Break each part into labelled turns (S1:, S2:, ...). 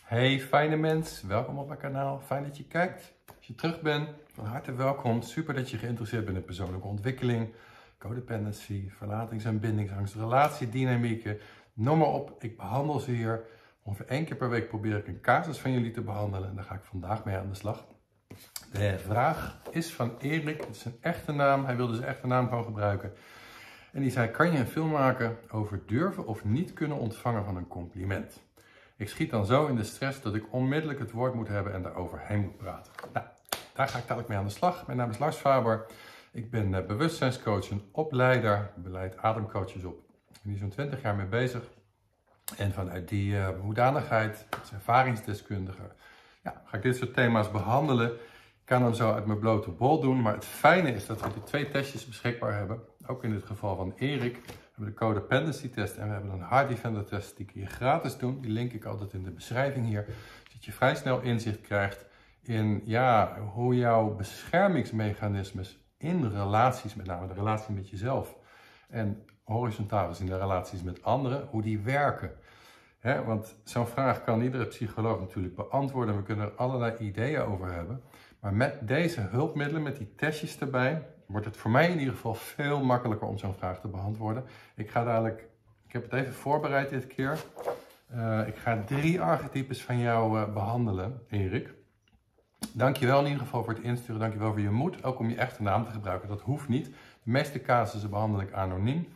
S1: Hey fijne mens, welkom op mijn kanaal. Fijn dat je kijkt. Als je terug bent, van harte welkom. Super dat je geïnteresseerd bent in persoonlijke ontwikkeling, codependency, verlatings- en bindingsangst, relatiedynamieken. Noem maar op, ik behandel ze hier. Ongeveer 1 keer per week probeer ik een casus van jullie te behandelen en daar ga ik vandaag mee aan de slag. De vraag is van Erik, het is zijn echte naam, hij wilde zijn echte naam gewoon gebruiken. En die zei, kan je een film maken over durven of niet kunnen ontvangen van een compliment? Ik schiet dan zo in de stress dat ik onmiddellijk het woord moet hebben en daaroverheen moet praten. Nou, daar ga ik dadelijk mee aan de slag. Mijn naam is Lars Faber. Ik ben bewustzijnscoach en opleider. Ik beleid ademcoaches op. Ik ben hier zo'n 20 jaar mee bezig. En vanuit die hoedanigheid, als ervaringsdeskundige, ga ik dit soort thema's behandelen. Ik kan hem zo uit mijn blote bol doen. Maar het fijne is dat we die 2 testjes beschikbaar hebben. Ook in dit geval van Erik. We hebben de codependency test en we hebben een Heart Defender test die kun je gratis doen. Die link ik altijd in de beschrijving hier. Zodat je vrij snel inzicht krijgt in hoe jouw beschermingsmechanismes in relaties, met name de relatie met jezelf en horizontaal gezien de relaties met anderen, hoe die werken. Want zo'n vraag kan iedere psycholoog natuurlijk beantwoorden. We kunnen er allerlei ideeën over hebben. Maar met deze hulpmiddelen, met die testjes erbij, wordt het voor mij in ieder geval veel makkelijker om zo'n vraag te beantwoorden. Ik heb het even voorbereid dit keer. Ik ga 3 archetypes van jou behandelen, Erik. Dankjewel in ieder geval voor het insturen. Dankjewel voor je moed. Ook om je echte naam te gebruiken. Dat hoeft niet. De meeste casussen behandel ik anoniem.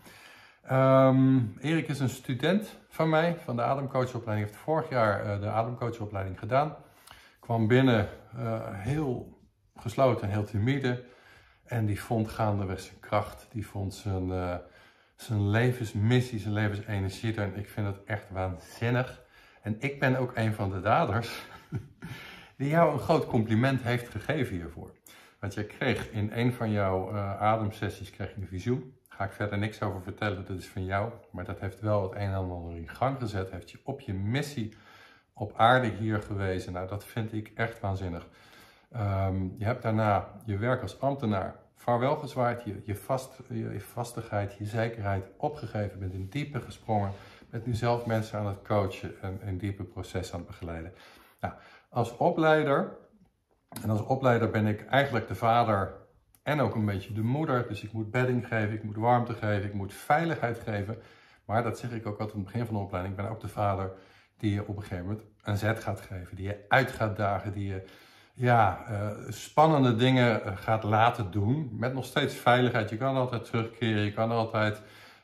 S1: Erik is een student van mij, van de ademcoachopleiding. Heeft vorig jaar de ademcoachopleiding gedaan. Kwam binnen heel gesloten en heel timide. En die vond gaandeweg zijn kracht. Die vond zijn levensmissie, zijn levensenergie. En ik vind het echt waanzinnig. En ik ben ook een van de daders die jou een groot compliment heeft gegeven hiervoor. Want jij kreeg in een van jouw ademsessies een visioen. Daar ga ik verder niks over vertellen, dat is van jou. Maar dat heeft wel het een en ander in gang gezet. Heeft je op je missie op aarde hier gewezen. Nou, dat vind ik echt waanzinnig. Je hebt daarna je werk als ambtenaar vaarwel gezwaaid, je vastigheid, je zekerheid opgegeven, bent in diepe gesprongen, bent nu zelf mensen aan het coachen en een diepe proces aan het begeleiden. Nou, als opleider ben ik eigenlijk de vader en ook een beetje de moeder, dus ik moet bedding geven, ik moet warmte geven, ik moet veiligheid geven, maar dat zeg ik ook altijd aan het begin van de opleiding, ik ben ook de vader die je op een gegeven moment een zet gaat geven, die je uit gaat dagen, die je spannende dingen gaat laten doen, met nog steeds veiligheid. Je kan altijd terugkeren, je kan altijd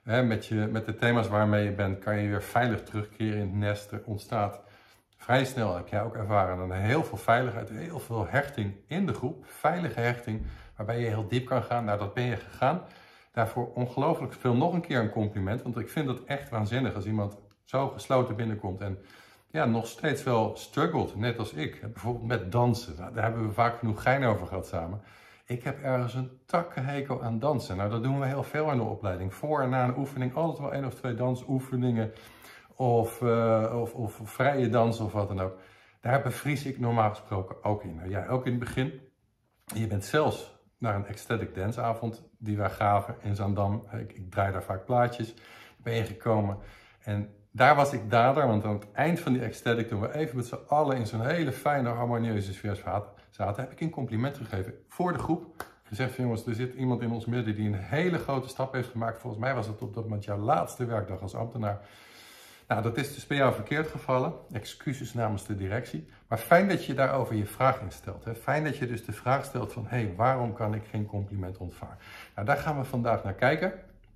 S1: met de thema's waarmee je bent, kan je weer veilig terugkeren in het nest. Er ontstaat vrij snel, heb jij ook ervaren, dan heel veel veiligheid, heel veel hechting in de groep, veilige hechting, waarbij je heel diep kan gaan. Nou, dat ben je gegaan. Daarvoor ongelooflijk veel, nog een keer een compliment, want ik vind het echt waanzinnig als iemand zo gesloten binnenkomt en nog steeds wel struggelt, net als ik. Bijvoorbeeld met dansen, daar hebben we vaak genoeg gein over gehad samen. Ik heb ergens een takkenhekel aan dansen. Nou, dat doen we heel veel in de opleiding. Voor en na een oefening altijd wel 1 of 2 dansoefeningen of vrije dansen of wat dan ook. Daar bevries ik normaal gesproken ook in. Nou, jij ook in het begin. Je bent zelfs naar een ecstatic danceavond die wij gaven in Zaandam. Ik draai daar vaak plaatjes. Ben je gekomen en daar was ik dader, want aan het eind van die ecstatic, toen we even met z'n allen in zo'n hele fijne, harmonieuze sfeer zaten, heb ik een compliment gegeven voor de groep. Gezegd van jongens, er zit iemand in ons midden die een hele grote stap heeft gemaakt. Volgens mij was het op dat moment jouw laatste werkdag als ambtenaar. Nou, dat is dus bij jou verkeerd gevallen. Excuses namens de directie. Maar fijn dat je daarover je vraag instelt. Hè? Fijn dat je dus de vraag stelt van, waarom kan ik geen compliment ontvangen? Nou, daar gaan we vandaag naar kijken.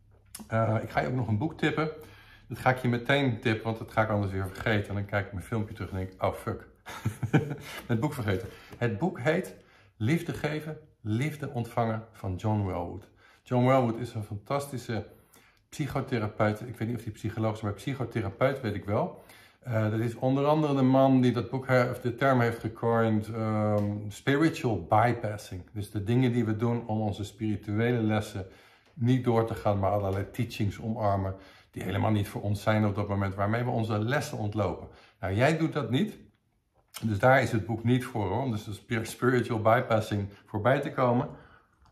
S1: Ik ga je ook nog een boek tippen. Dat ga ik je meteen tippen, want dat ga ik anders weer vergeten. En dan kijk ik mijn filmpje terug en denk oh fuck, het boek vergeten. Het boek heet Liefde geven, liefde ontvangen van John Welwood. John Welwood is een fantastische psychotherapeut. Ik weet niet of hij psycholoog is, maar psychotherapeut weet ik wel. Dat is onder andere de man die dat boek, of de term heeft gecoined, spiritual bypassing. Dus de dingen die we doen om onze spirituele lessen niet door te gaan, maar allerlei teachings omarmen die helemaal niet voor ons zijn op dat moment, waarmee we onze lessen ontlopen. Nou, jij doet dat niet, dus daar is het boek niet voor, hoor, om dus de spiritual bypassing voorbij te komen.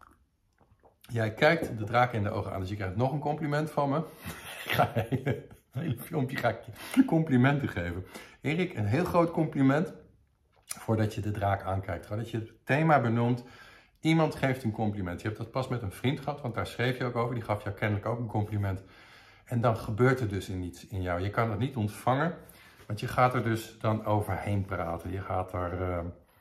S1: Jij kijkt de draak in de ogen aan, dus je krijgt nog een compliment van me. Een hele filmpje ga ik je complimenten geven. Erik, een heel groot compliment voordat je de draak aankijkt. Voordat je het thema benoemt. Iemand geeft een compliment. Je hebt dat pas met een vriend gehad, want daar schreef je ook over. Die gaf jou kennelijk ook een compliment. En dan gebeurt er dus iets in jou. Je kan het niet ontvangen, want je gaat er dus dan overheen praten. Je gaat er,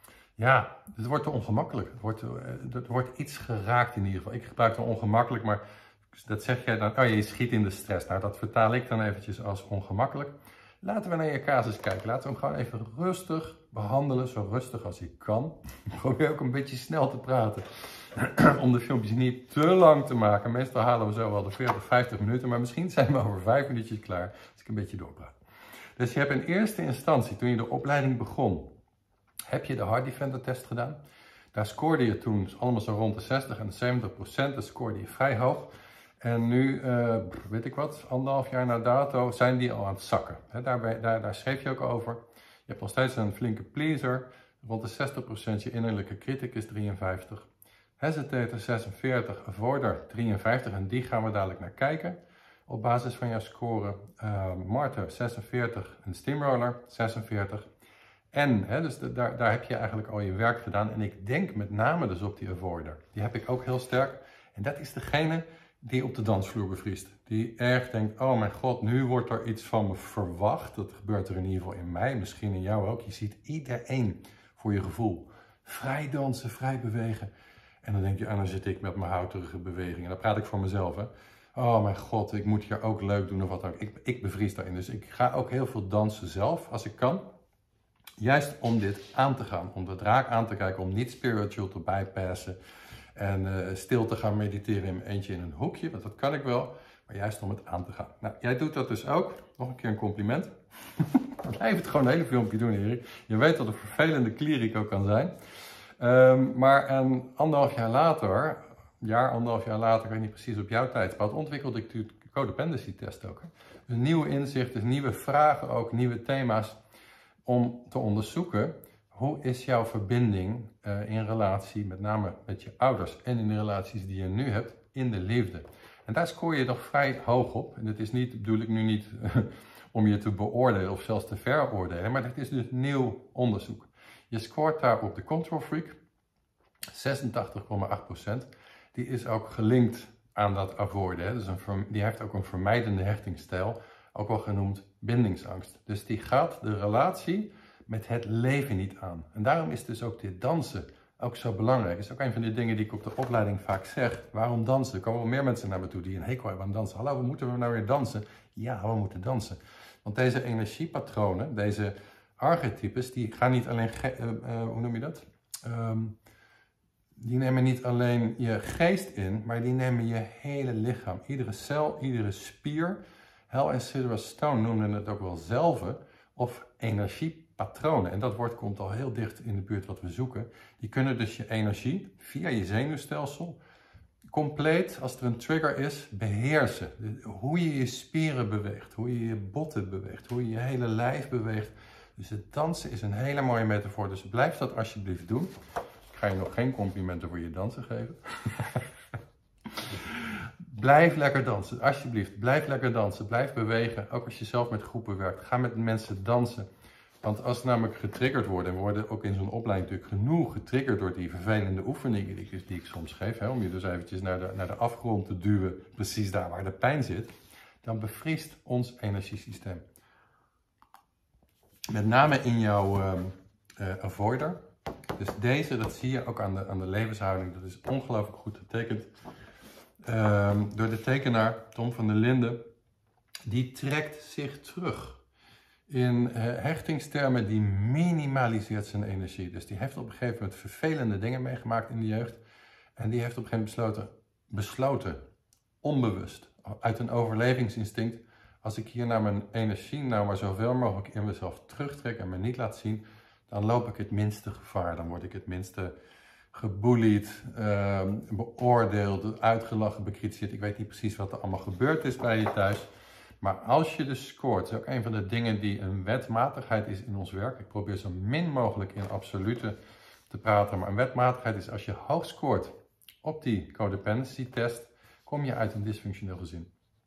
S1: het wordt te ongemakkelijk. Er wordt iets geraakt in ieder geval. Ik gebruik het ongemakkelijk, maar dat zeg jij dan, je schiet in de stress. Nou, dat vertaal ik dan eventjes als ongemakkelijk. Laten we naar je casus kijken. Laten we hem gewoon even rustig behandelen, zo rustig als ik kan. Ik probeer ook een beetje snel te praten, om de filmpjes niet te lang te maken. Meestal halen we zo wel de 40, 50 minuten, maar misschien zijn we over 5 minuutjes klaar als ik een beetje doorpraat. Dus je hebt in eerste instantie, toen je de opleiding begon, heb je de Heart Defender test gedaan. Daar scoorde je toen allemaal zo rond de 60 en de 70%, dat scoorde je vrij hoog. En nu, weet ik wat, 1,5 jaar na dato zijn die al aan het zakken. Daar schreef je ook over. Je hebt nog steeds een flinke pleaser, rond de 60%, je innerlijke criticus 53. Hesitator 46, avoider 53 en die gaan we dadelijk naar kijken. Op basis van jouw score, martyr 46 en steamroller 46. En, dus daar heb je eigenlijk al je werk gedaan. En ik denk met name dus op die avoider. Die heb ik ook heel sterk. En dat is degene die op de dansvloer bevriest. Die erg denkt, oh mijn god, nu wordt er iets van me verwacht. Dat gebeurt er in ieder geval in mij, misschien in jou ook. Je ziet iedereen voor je gevoel vrij dansen, vrij bewegen. En dan denk je, dan zit ik met mijn houterige beweging. En dan praat ik voor mezelf, hè. Oh mijn god, ik moet hier ook leuk doen of wat ook. Ik bevries daarin. Dus ik ga ook heel veel dansen zelf, als ik kan. Juist om dit aan te gaan. Om de draak aan te kijken, om niet spiritual te bypassen. En stil te gaan mediteren in mijn eentje in een hoekje, want dat kan ik wel. Maar juist om het aan te gaan. Nou, jij doet dat dus ook. Nog een keer een compliment. Blijf het gewoon een hele filmpje doen, Erik. Je weet wat een vervelende klier ik ook kan zijn. Maar een 1,5 jaar later, 1,5 jaar later, ik weet niet precies op jouw tijdspad, ontwikkelde ik de codependency test ook. Hè. Dus nieuwe inzichten, nieuwe vragen ook, nieuwe thema's om te onderzoeken. Hoe is jouw verbinding in relatie, met name met je ouders en in de relaties die je nu hebt, in de liefde? En daar scoor je toch vrij hoog op. En dat is niet, bedoel ik nu niet om je te beoordelen of zelfs te veroordelen, maar dit is dus nieuw onderzoek. Je scoort daar op de Control Freak, 86,8%. Die is ook gelinkt aan dat avoiden. Dus die heeft ook een vermijdende hechtingsstijl, ook wel genoemd bindingsangst. Dus die gaat de relatie met het leven niet aan. En daarom is dus ook dit dansen ook zo belangrijk. Dat is ook een van de dingen die ik op de opleiding vaak zeg. Waarom dansen? Er komen wel meer mensen naar me toe die een hekel hebben aan dansen. Hallo, moeten we nou weer dansen? Ja, we moeten dansen. Want deze energiepatronen, deze archetypes, die gaan niet alleen, hoe noem je dat? Die nemen niet alleen je geest in, maar die nemen je hele lichaam. Iedere cel, iedere spier. Hell en Sidra Stone noemden het ook wel zelven, of energiepatronen. En dat woord komt al heel dicht in de buurt wat we zoeken. Die kunnen dus je energie via je zenuwstelsel compleet, als er een trigger is, beheersen. Hoe je je spieren beweegt, hoe je je botten beweegt, hoe je je hele lijf beweegt. Dus het dansen is een hele mooie metafoor. Dus blijf dat alsjeblieft doen. Ik ga je nog geen complimenten voor je dansen geven. Blijf lekker dansen, alsjeblieft. Blijf lekker dansen, blijf bewegen. Ook als je zelf met groepen werkt. Ga met mensen dansen. Want als ze namelijk getriggerd worden, en we worden ook in zo'n opleiding natuurlijk genoeg getriggerd door die vervelende oefeningen die ik soms geef, hè, om je dus eventjes naar de afgrond te duwen, precies daar waar de pijn zit, dan bevriest ons energiesysteem. Met name in jouw avoider. Dus deze, dat zie je ook aan de levenshouding, dat is ongelooflijk goed getekend. Door de tekenaar Tom van der Linden, die trekt zich terug. In hechtingstermen, die minimaliseert zijn energie. Dus die heeft op een gegeven moment vervelende dingen meegemaakt in de jeugd. En die heeft op een gegeven moment besloten, onbewust, uit een overlevingsinstinct, als ik hier naar mijn energie nou maar zoveel mogelijk in mezelf terugtrek en me niet laat zien, dan loop ik het minste gevaar. Dan word ik het minste gebullied, beoordeeld, uitgelachen, bekritiseerd. Ik weet niet precies wat er allemaal gebeurd is bij je thuis. Maar als je dus scoort, dat is ook een van de dingen die een wetmatigheid is in ons werk. Ik probeer zo min mogelijk in absolute te praten. Maar een wetmatigheid is als je hoog scoort op die codependency test, kom je uit een dysfunctioneel gezin.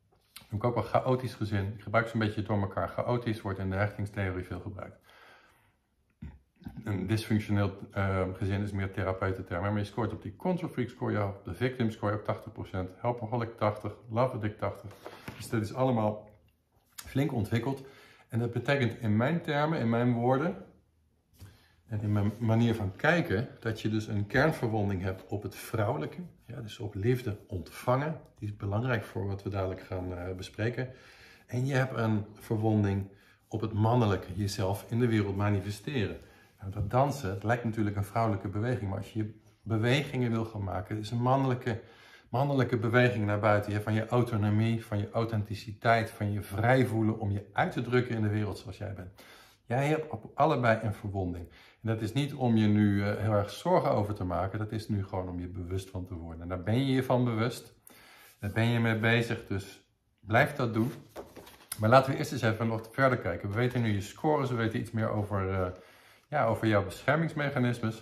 S1: Noem ik ook wel chaotisch gezin. Ik gebruik ze een beetje door elkaar. Chaotisch wordt in de hechtingstheorie veel gebruikt. Een dysfunctioneel gezin is meer therapeutenterm. Maar je scoort op die control freak score je op de victim score je op 80%. Helpaholic 80, love addict 80. Dus dat is allemaal flink ontwikkeld. En dat betekent in mijn termen, in mijn woorden en in mijn manier van kijken, dat je dus een kernverwonding hebt op het vrouwelijke. Ja, dus op liefde ontvangen. Die is belangrijk voor wat we dadelijk gaan bespreken. En je hebt een verwonding op het mannelijke, jezelf in de wereld manifesteren. Nou, dat dansen, het lijkt natuurlijk een vrouwelijke beweging, maar als je bewegingen wil gaan maken, het is een mannelijke beweging naar buiten. Van je autonomie, van je authenticiteit, van je vrij voelen om je uit te drukken in de wereld zoals jij bent. Jij hebt op allebei een verwonding. En dat is niet om je nu heel erg zorgen over te maken, dat is nu gewoon om je bewust van te worden. En daar ben je je van bewust, daar ben je mee bezig, dus blijf dat doen. Maar laten we eerst eens even nog verder kijken. We weten nu je scores, we weten iets meer over jouw beschermingsmechanismes.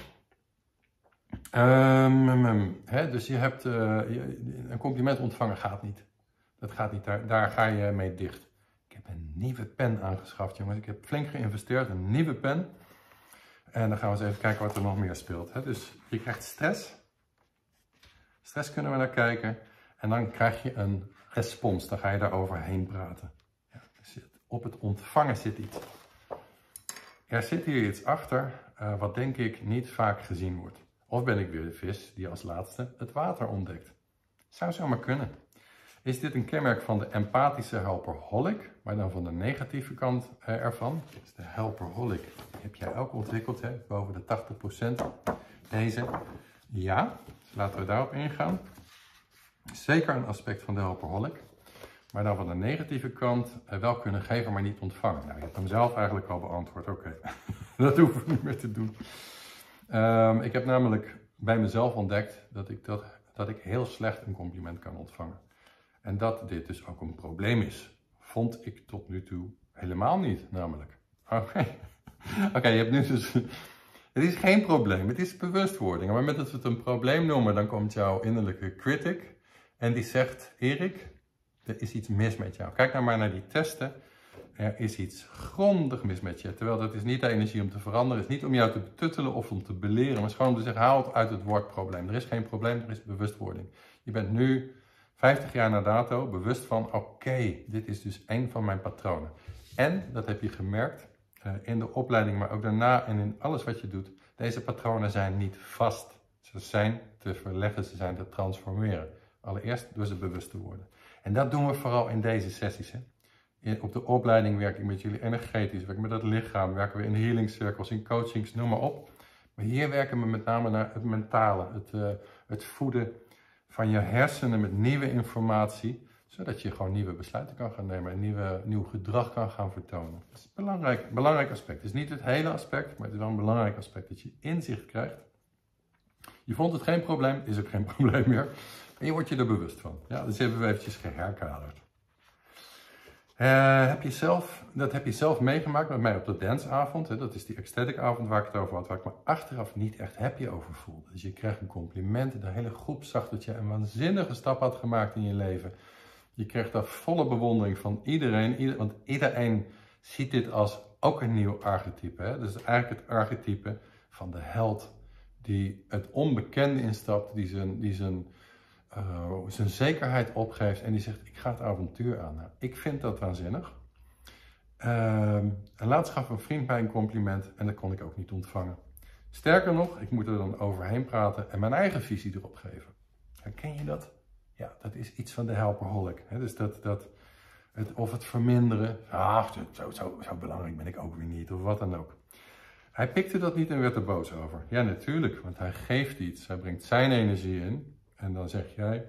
S1: Dus je hebt een compliment ontvangen gaat niet. Dat gaat niet, daar ga je mee dicht. Ik heb een nieuwe pen aangeschaft, jongens. Ik heb flink geïnvesteerd, een nieuwe pen. En dan gaan we eens even kijken wat er nog meer speelt. Dus je krijgt stress. Stress kunnen we naar kijken. En dan krijg je een respons. Dan ga je daar overheen praten. Ja, dus op het ontvangen zit iets. Er zit hier iets achter wat denk ik niet vaak gezien wordt. Of ben ik weer de vis die als laatste het water ontdekt? Zou zomaar kunnen. Is dit een kenmerk van de empathische helperholic, maar dan van de negatieve kant ervan? Dus de helperholic heb jij ook ontwikkeld, hè? Boven de 80%. Deze, ja, dus laten we daarop ingaan. Zeker een aspect van de helperholic, maar dan van de negatieve kant wel kunnen geven, maar niet ontvangen. Nou, je hebt hem zelf eigenlijk al beantwoord, oké. Dat hoeven we niet meer te doen. Ik heb namelijk bij mezelf ontdekt dat ik heel slecht een compliment kan ontvangen. En dat dit dus ook een probleem is. Vond ik tot nu toe helemaal niet, namelijk. Oké, je hebt nu dus... Het is geen probleem, het is bewustwording. Maar met dat we het een probleem noemen, dan komt jouw innerlijke critic. En die zegt, Erik, er is iets mis met jou. Kijk nou maar naar die testen. Er is iets grondig mis met je. Terwijl dat is niet de energie om te veranderen. Het is niet om jou te betuttelen of om te beleren. Maar het is gewoon om te zeggen, haal het uit het woord probleem. Er is geen probleem, er is bewustwording. Je bent nu 50 jaar na dato bewust van, oké, dit is dus een van mijn patronen. En, dat heb je gemerkt in de opleiding, maar ook daarna en in alles wat je doet. Deze patronen zijn niet vast. Ze zijn te verleggen, ze zijn te transformeren. Allereerst door ze bewust te worden. En dat doen we vooral in deze sessies. Hè? Op de opleiding werk ik met jullie energetisch, werk ik met het lichaam, werken we in healing circles, in coachings, noem maar op. Maar hier werken we met name naar het mentale, het voeden van je hersenen met nieuwe informatie, zodat je gewoon nieuwe besluiten kan gaan nemen en nieuw gedrag kan gaan vertonen. Dat is een belangrijk aspect. Het is niet het hele aspect, maar het is wel een belangrijk aspect dat je inzicht krijgt. Je vond het geen probleem, is ook geen probleem meer. En je wordt je er bewust van. Ja, dus hebben we eventjes geherkaderd. Dat heb je zelf meegemaakt met mij op de danceavond. Dat is die ecstatic avond waar ik het over had, waar ik me achteraf niet echt happy over voelde. Dus je kreeg een compliment. De hele groep zag dat je een waanzinnige stap had gemaakt in je leven. Je kreeg daar volle bewondering van iedereen. Want iedereen ziet dit als ook een nieuw archetype. Hè? Dus eigenlijk het archetype van de held die het onbekende instapt, die zijn zekerheid opgeeft en die zegt, ik ga het avontuur aan. Nou, ik vind dat waanzinnig. En laatst gaf een vriend mij een compliment en dat kon ik ook niet ontvangen. Sterker nog, ik moet er dan overheen praten en mijn eigen visie erop geven. Herken je dat? Ja, dat is iets van de helperholic. Hè? Dus of het verminderen. Zo belangrijk ben ik ook weer niet, of wat dan ook. Hij pikte dat niet en werd er boos over. Ja, natuurlijk, want hij geeft iets. Hij brengt zijn energie in. En dan zeg jij,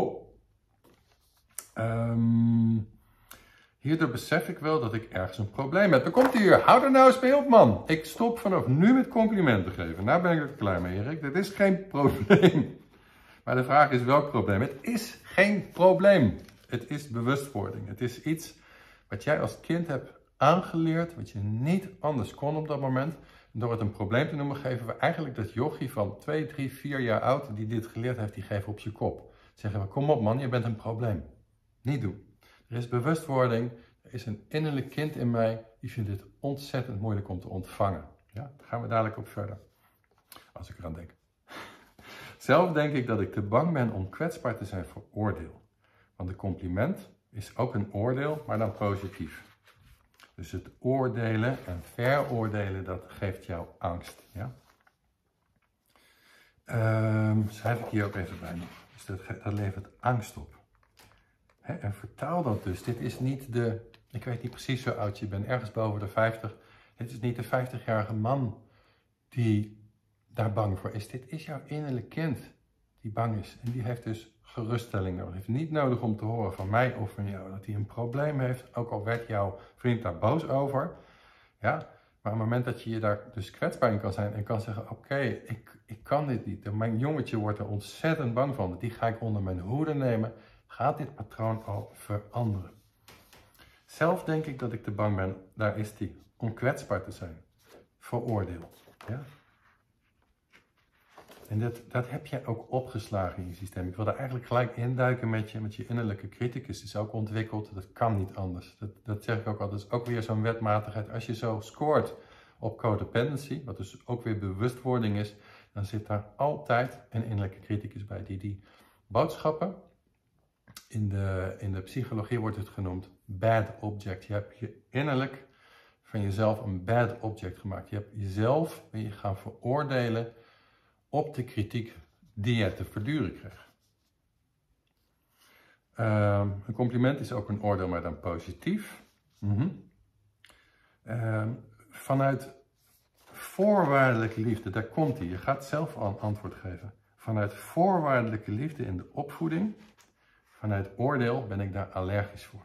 S1: hierdoor besef ik wel dat ik ergens een probleem heb. Dan komt hij hier, hou er nou eens mee op, man. Ik stop vanaf nu met complimenten geven. Nou ben ik er klaar mee, Erik. Dit is geen probleem. Maar de vraag is welk probleem? Het is geen probleem. Het is bewustwording. Het is iets wat jij als kind hebt aangeleerd, wat je niet anders kon op dat moment. Door het een probleem te noemen, geven we eigenlijk dat jochie van 2, 3, 4 jaar oud, die dit geleerd heeft, die geven op zijn kop. Zeggen we, kom op man, je bent een probleem. Niet doen. Er is bewustwording. Er is een innerlijk kind in mij. Die vindt het ontzettend moeilijk om te ontvangen. Ja, daar gaan we dadelijk op verder. Als ik eraan denk. Zelf denk ik dat ik te bang ben om kwetsbaar te zijn voor oordeel. Want een compliment is ook een oordeel, maar dan positief. Dus het oordelen en veroordelen, dat geeft jou angst. Ja? Schrijf ik hier ook even bij nog. Dus dat levert angst op. En vertaal dat dus. Dit is niet ik weet niet precies hoe oud je bent, ergens boven de 50. Dit is niet de 50-jarige man die daar bang voor is. Dit is jouw innerlijk kind die bang is. En die heeft dus geruststelling nodig. Het heeft niet nodig om te horen van mij of van jou dat hij een probleem heeft. Ook al werd jouw vriend daar boos over. Ja, maar op het moment dat je je daar dus kwetsbaar in kan zijn en kan zeggen, oké, ik kan dit niet. Mijn jongetje wordt er ontzettend bang van. Die ga ik onder mijn hoede nemen. Gaat dit patroon al veranderen? Zelf denk ik dat ik te bang ben, daar is die, om kwetsbaar te zijn. Voor oordeel. Ja? En dat heb je ook opgeslagen in je systeem. Ik wil daar eigenlijk gelijk induiken met je innerlijke criticus is ook ontwikkeld. Dat kan niet anders. Dat zeg ik ook altijd. Dat is ook weer zo'n wetmatigheid. Als je zo scoort op codependency, wat dus ook weer bewustwording is, dan zit daar altijd een innerlijke criticus bij. Die boodschappen, in de psychologie wordt het genoemd bad object. Je hebt je innerlijk van jezelf een bad object gemaakt. Je hebt jezelf ben je gaan veroordelen op de kritiek die je te verduren kreeg. Een compliment is ook een oordeel, maar dan positief. Vanuit voorwaardelijke liefde, daar komt hij. Je gaat zelf antwoord geven. Vanuit voorwaardelijke liefde in de opvoeding, vanuit oordeel ben ik daar allergisch voor.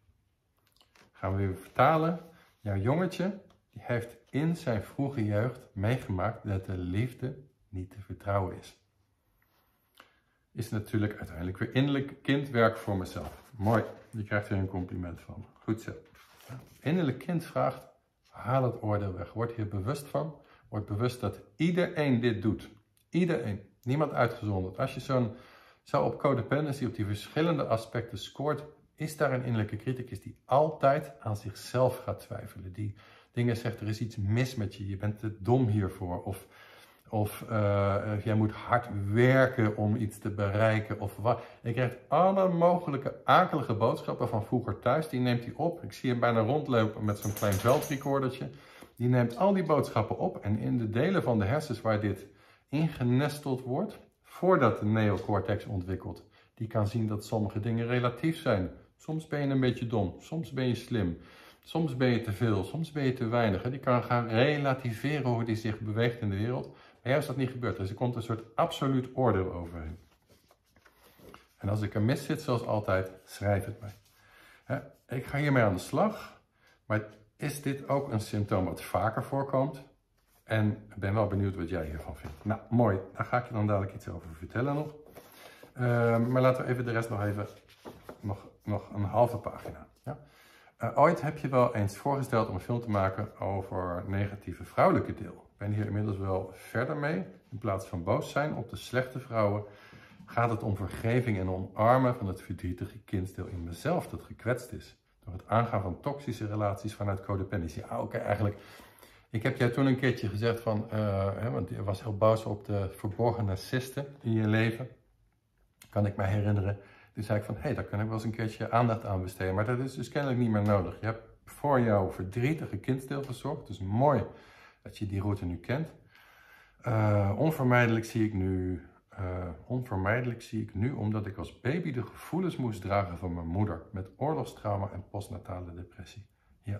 S1: Gaan we weer vertalen. Jouw jongetje die heeft in zijn vroege jeugd meegemaakt dat de liefde niet te vertrouwen is. Is natuurlijk uiteindelijk weer innerlijk kindwerk voor mezelf. Mooi, je krijgt er een compliment van. Goed zo. Innerlijk kind vraagt, haal het oordeel weg. Word hier bewust van. Word bewust dat iedereen dit doet. Iedereen. Niemand uitgezonderd. Als je zo op codependency, op die verschillende aspecten scoort, is daar een innerlijke criticus die altijd aan zichzelf gaat twijfelen. Die dingen zegt, er is iets mis met je. Je bent te dom hiervoor. Of jij moet hard werken om iets te bereiken. Of wat. Je krijgt alle mogelijke akelige boodschappen van vroeger thuis. Die neemt hij op. Ik zie hem bijna rondlopen met zo'n klein veldrecordertje. Die neemt al die boodschappen op. En in de delen van de hersens waar dit ingenesteld wordt, voordat de neocortex ontwikkelt, die kan zien dat sommige dingen relatief zijn. Soms ben je een beetje dom. Soms ben je slim. Soms ben je te veel. Soms ben je te weinig. Die kan gaan relativeren hoe die zich beweegt in de wereld. Bij jou is dat niet gebeurd, dus er komt een soort absoluut oordeel overheen. En als ik er mis zit, zoals altijd, schrijf het mij. Ik ga hiermee aan de slag, maar is dit ook een symptoom wat vaker voorkomt? En ik ben wel benieuwd wat jij hiervan vindt. Nou, mooi, daar ga ik je dan dadelijk iets over vertellen nog. Maar laten we even de rest nog een halve pagina. Ja? Ooit heb je wel eens voorgesteld om een film te maken over negatieve vrouwelijke deel. Ik ben hier inmiddels wel verder mee. In plaats van boos zijn op de slechte vrouwen, gaat het om vergeving en omarmen van het verdrietige kindsdeel in mezelf dat gekwetst is. Door het aangaan van toxische relaties vanuit codependency. Oké, eigenlijk. Ik heb jij toen een keertje gezegd van, want je was heel boos op de verborgen narcisten in je leven. Kan ik me herinneren. Toen zei ik van, daar kan ik wel eens een keertje aandacht aan besteden. Maar dat is dus kennelijk niet meer nodig. Je hebt voor jouw verdrietige kindsdeel gezorgd. Dus mooi dat je die route nu kent. Onvermijdelijk zie ik nu, omdat ik als baby de gevoelens moest dragen van mijn moeder. Met oorlogstrauma en postnatale depressie. Ja.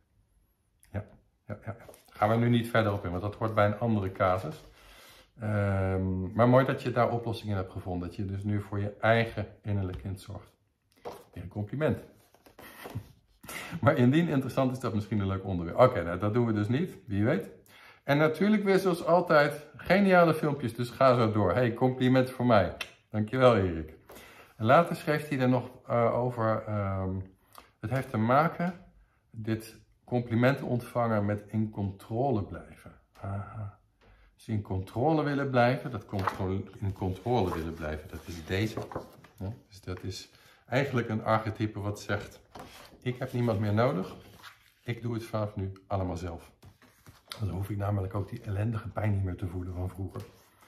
S1: Gaan we nu niet verder op in, want dat hoort bij een andere casus. Maar mooi dat je daar oplossingen in hebt gevonden. Dat je dus nu voor je eigen innerlijk kind zorgt. Weer een compliment. Maar indien interessant is dat misschien een leuk onderwerp. Oké, nou, dat doen we dus niet. Wie weet. En natuurlijk weer zoals altijd geniale filmpjes. Dus ga zo door. Hey, compliment voor mij. Dankjewel Erik. En later schreef hij er nog over. Het heeft te maken, dit complimenten ontvangen, met in controle blijven. Aha. Dus in controle willen blijven, dat is deze. Ja, dus dat is eigenlijk een archetype wat zegt, ik heb niemand meer nodig, ik doe het vanaf nu allemaal zelf. Dan hoef ik namelijk ook die ellendige pijn niet meer te voelen van vroeger.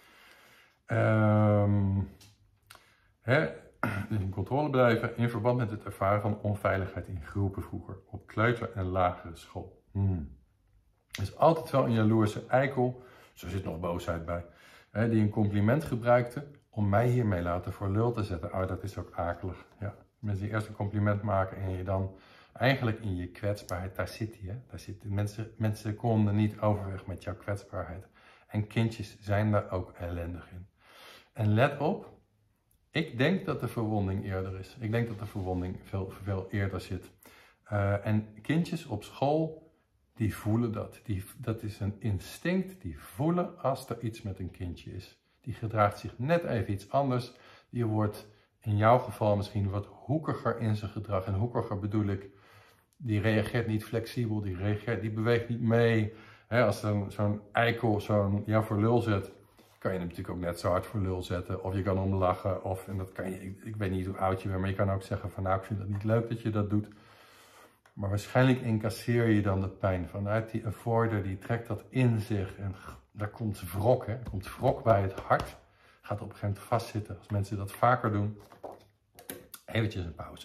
S1: In controle blijven in verband met het ervaren van onveiligheid in groepen vroeger, op kleuter- en lagere school. Er is altijd wel een jaloerse eikel, zo zit nog boosheid bij, die een compliment gebruikte om mij hiermee laten voor lul te zetten. Oh, dat is ook akelig. Ja. Mensen die eerst een compliment maken en je dan eigenlijk in je kwetsbaarheid, daar zit hij. Daar zit mensen konden niet overweg met jouw kwetsbaarheid. En kindjes zijn daar ook ellendig in. En let op, ik denk dat de verwonding eerder is. Ik denk dat de verwonding veel eerder zit. En kindjes op school, die voelen dat. Dat is een instinct, die voelen als er iets met een kindje is. Die gedraagt zich net even iets anders. Die wordt in jouw geval misschien wat hoekiger in zijn gedrag. En hoekiger bedoel ik, die reageert niet flexibel, die beweegt niet mee. Als zo'n eikel jou voor lul zet, kan je hem natuurlijk ook net zo hard voor lul zetten. Of je kan hem lachen. En dat kan je, ik weet niet hoe oud je bent, maar je kan ook zeggen van nou, ik vind het niet leuk dat je dat doet. Maar waarschijnlijk incasseer je dan de pijn vanuit die avoider, die trekt dat in zich. En daar komt wrok, er komt wrok bij het hart. Gaat op een gegeven moment vastzitten. Als mensen dat vaker doen, eventjes een pauze.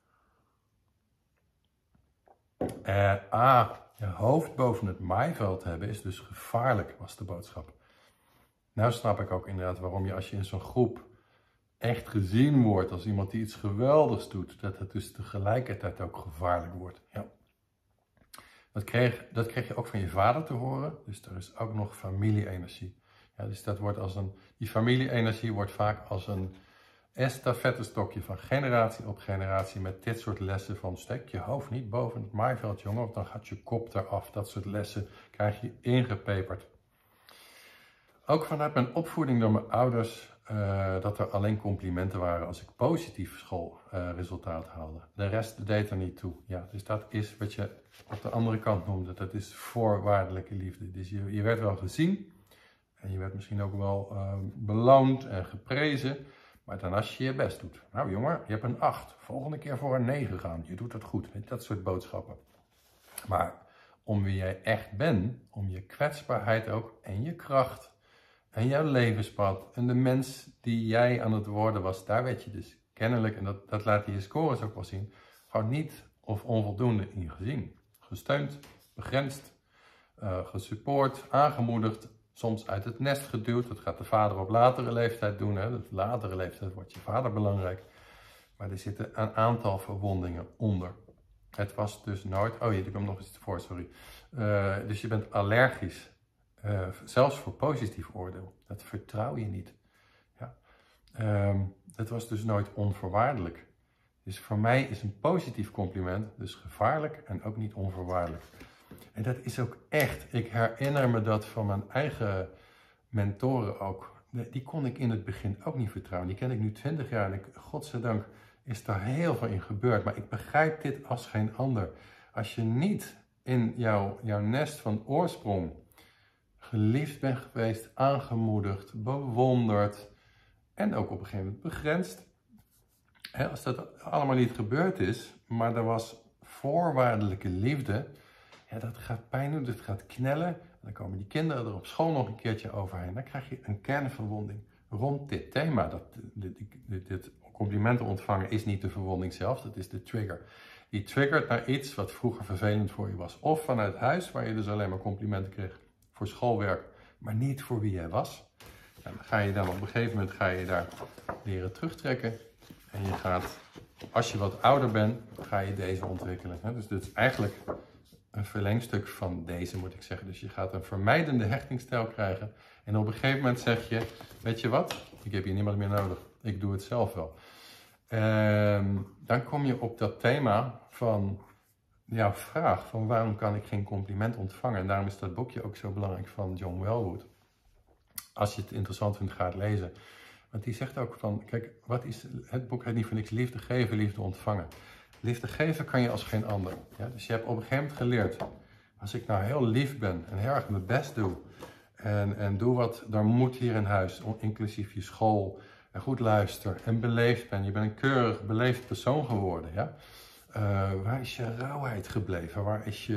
S1: Je hoofd boven het maaiveld hebben is dus gevaarlijk, was de boodschap. Nou snap ik ook inderdaad waarom je als je in zo'n groep echt gezien wordt als iemand die iets geweldigs doet, dat het dus tegelijkertijd ook gevaarlijk wordt. Ja. Dat kreeg je ook van je vader te horen, dus er is ook nog familie-energie. Ja, dus dat wordt die familie-energie wordt vaak als een estafettestokje van generatie op generatie met dit soort lessen van steek je hoofd niet boven het maaiveld, jongen, of dan gaat je kop eraf. Dat soort lessen krijg je ingepeperd. Ook vanuit mijn opvoeding door mijn ouders, dat er alleen complimenten waren als ik positief schoolresultaat haalde. De rest deed er niet toe. Ja, dus dat is wat je op de andere kant noemde. Dat is voorwaardelijke liefde. Dus je werd wel gezien en je werd misschien ook wel beloond en geprezen. Maar dan als je je best doet. Nou jongen, je hebt een 8. Volgende keer voor een 9 gaan. Je doet het goed. Dat soort boodschappen. Maar om wie jij echt bent, om je kwetsbaarheid ook en je kracht en jouw levenspad en de mens die jij aan het worden was, daar werd je dus kennelijk, en dat laten je scores ook wel zien, gewoon niet of onvoldoende in gezien. Gesteund, begrensd, gesupport, aangemoedigd, soms uit het nest geduwd. Dat gaat de vader op latere leeftijd doen. Op latere leeftijd wordt je vader belangrijk. Maar er zitten een aantal verwondingen onder. Het was dus nooit... Oh, hier komt nog iets voor, sorry. Dus je bent allergisch. Zelfs voor positief oordeel. Dat vertrouw je niet. Ja. Het was dus nooit onvoorwaardelijk. Dus voor mij is een positief compliment dus gevaarlijk en ook niet onvoorwaardelijk. En dat is ook echt, ik herinner me dat van mijn eigen mentoren ook. Die kon ik in het begin ook niet vertrouwen. Die ken ik nu 20 jaar en godzijdank is daar heel veel in gebeurd. Maar ik begrijp dit als geen ander. Als je niet in jouw nest van oorsprong geliefd bent geweest, aangemoedigd, bewonderd en ook op een gegeven moment begrensd. Als dat allemaal niet gebeurd is, maar er was voorwaardelijke liefde, ja, dat gaat pijn doen, dat gaat knellen. En dan komen die kinderen er op school nog een keertje overheen. Dan krijg je een kernverwonding rond dit thema. Dit complimenten ontvangen is niet de verwonding zelf, dat is de trigger. Die triggert naar iets wat vroeger vervelend voor je was. Of vanuit huis, waar je dus alleen maar complimenten kreeg voor schoolwerk, maar niet voor wie jij was. En dan ga je dan op een gegeven moment daar leren terugtrekken. En je gaat, als je wat ouder bent, ga je deze ontwikkelen. Dus dit is eigenlijk een verlengstuk van deze, moet ik zeggen. Dus je gaat een vermijdende hechtingsstijl krijgen. En op een gegeven moment zeg je, weet je wat, ik heb hier niemand meer nodig. Ik doe het zelf wel. Dan kom je op dat thema van jouw vraag, van waarom kan ik geen compliment ontvangen? En daarom is dat boekje ook zo belangrijk van John Welwood. Als je het interessant vindt, ga het lezen. Want die zegt ook van, kijk, het boek heet niet voor niks liefde geven, liefde ontvangen. Liefde geven kan je als geen ander. Ja? Dus je hebt op een gegeven moment geleerd, als ik nou heel lief ben en heel erg mijn best doe en doe wat er moet hier in huis, inclusief je school, en goed luister en beleefd bent. Je bent een keurig beleefd persoon geworden. Ja? Waar is je rauwheid gebleven? Waar is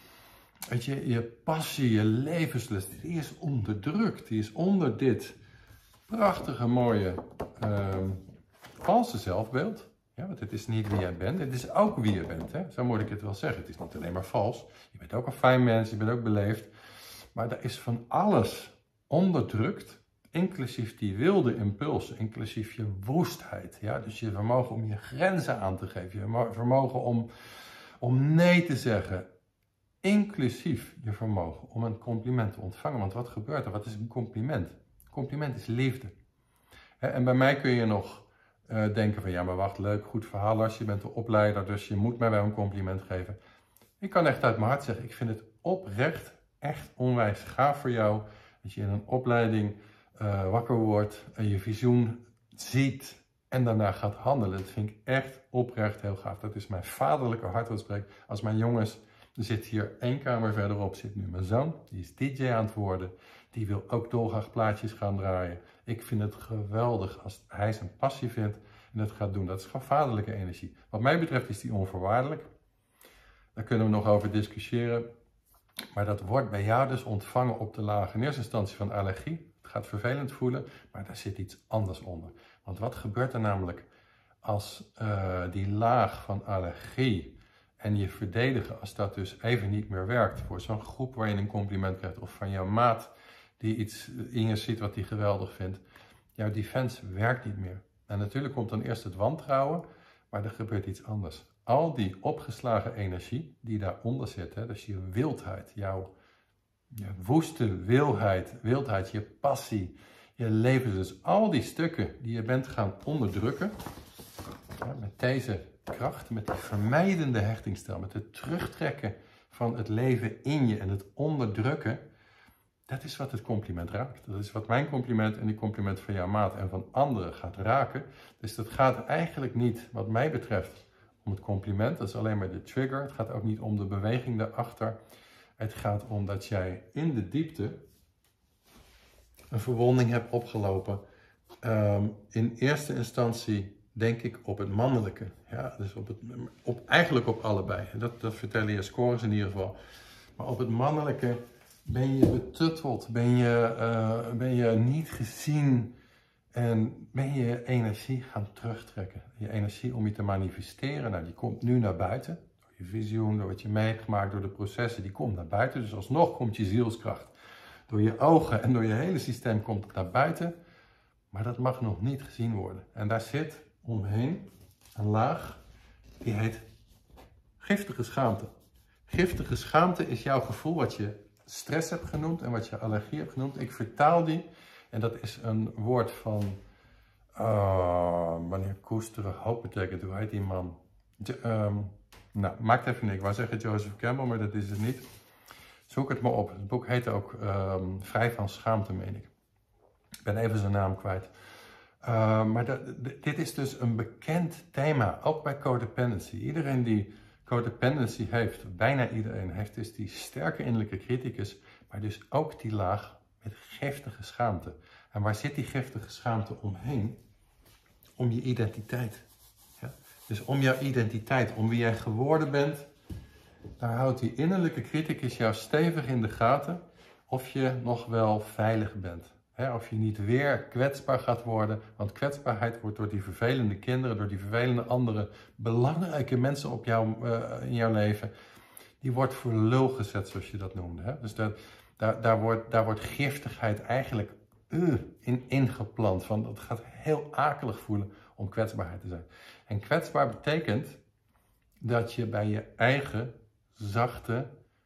S1: je passie, je levenslust? Die is onderdrukt. Die is onder dit prachtige, mooie, valse zelfbeeld. Ja, want het is niet wie jij bent, het is ook wie je bent. Hè? Zo moet ik het wel zeggen. Het is niet alleen maar vals. Je bent ook een fijn mens, je bent ook beleefd. Maar er is van alles onderdrukt, inclusief die wilde impulsen, inclusief je woestheid. Ja? Dus je vermogen om je grenzen aan te geven, je vermogen om nee te zeggen. Inclusief je vermogen om een compliment te ontvangen. Want wat gebeurt er? Wat is een compliment? Een compliment is liefde. En bij mij kun je nog denken van ja, maar wacht, leuk, goed verhaal Lars, je bent de opleider, dus je moet mij wel een compliment geven. Ik kan echt uit mijn hart zeggen, ik vind het oprecht echt onwijs gaaf voor jou dat je in een opleiding wakker wordt en je visioen ziet en daarna gaat handelen. Dat vind ik echt oprecht heel gaaf. Dat is mijn vaderlijke hart wat spreekt. Als mijn jongens, er zit hier 1 kamer verderop, zit nu mijn zoon, die is DJ aan het worden. Die wil ook dolgraag plaatjes gaan draaien. Ik vind het geweldig als hij zijn passie vindt en dat gaat doen. Dat is gewoon vaderlijke energie. Wat mij betreft is die onvoorwaardelijk. Daar kunnen we nog over discussiëren. Maar dat wordt bij jou dus ontvangen op de laag. In eerste instantie van allergie. Het gaat vervelend voelen, maar daar zit iets anders onder. Want wat gebeurt er namelijk als die laag van allergie en je verdedigen, als dat dus even niet meer werkt voor zo'n groep waar je een compliment krijgt of van jouw maat die iets in je ziet wat hij geweldig vindt. Jouw defense werkt niet meer. En natuurlijk komt dan eerst het wantrouwen, maar er gebeurt iets anders. Al die opgeslagen energie die daaronder zit, hè, dus je wildheid, jouw woeste wildheid, je passie, je leven, dus al die stukken die je bent gaan onderdrukken, ja, met deze kracht, met die vermijdende hechtingsstijl, met het terugtrekken van het leven in je en het onderdrukken, dat is wat het compliment raakt. Dat is wat mijn compliment en die compliment van jouw maat en van anderen gaat raken. Dus dat gaat eigenlijk niet, wat mij betreft, om het compliment. Dat is alleen maar de trigger. Het gaat ook niet om de beweging daarachter. Het gaat om dat jij in de diepte een verwonding hebt opgelopen. In eerste instantie denk ik op het mannelijke. Ja, dus eigenlijk op allebei. Dat vertellen je scores in ieder geval. Maar op het mannelijke ben je betutteld, ben je niet gezien en ben je energie gaan terugtrekken. Je energie om je te manifesteren, nou, die komt nu naar buiten. Door je visioen, door wat je mee hebt gemaakt, door de processen, die komt naar buiten. Dus alsnog komt je zielskracht. Door je ogen en door je hele systeem komt het naar buiten. Maar dat mag nog niet gezien worden. En daar zit omheen een laag, die heet giftige schaamte. Giftige schaamte is jouw gevoel wat je stress hebt genoemd en wat je allergie hebt genoemd. Ik vertaal die en dat is een woord van, wanneer koesteren hoop betekent, hoe heet die man? Nou, maakt even niks. Ik wou zeggen Joseph Campbell, maar dat is het niet. Zoek het maar op. Het boek heet ook Vrij van schaamte, meen ik. Ik ben even zijn naam kwijt. Maar dit is dus een bekend thema, ook bij codependency. Iedereen die codependency heeft, bijna iedereen heeft dus die sterke innerlijke criticus, maar dus ook die laag met giftige schaamte. En waar zit die giftige schaamte omheen? Om je identiteit. Ja? Dus om jouw identiteit, om wie jij geworden bent, daar houdt die innerlijke criticus jou stevig in de gaten of je nog wel veilig bent. Of je niet weer kwetsbaar gaat worden, want kwetsbaarheid wordt door die vervelende kinderen, door die vervelende andere belangrijke mensen in jouw leven, die wordt voor lul gezet, zoals je dat noemde. Hè? Dus daar wordt giftigheid eigenlijk in ingeplant. Van, het gaat heel akelig voelen om kwetsbaarheid te zijn. En kwetsbaar betekent dat je bij je eigen zachte,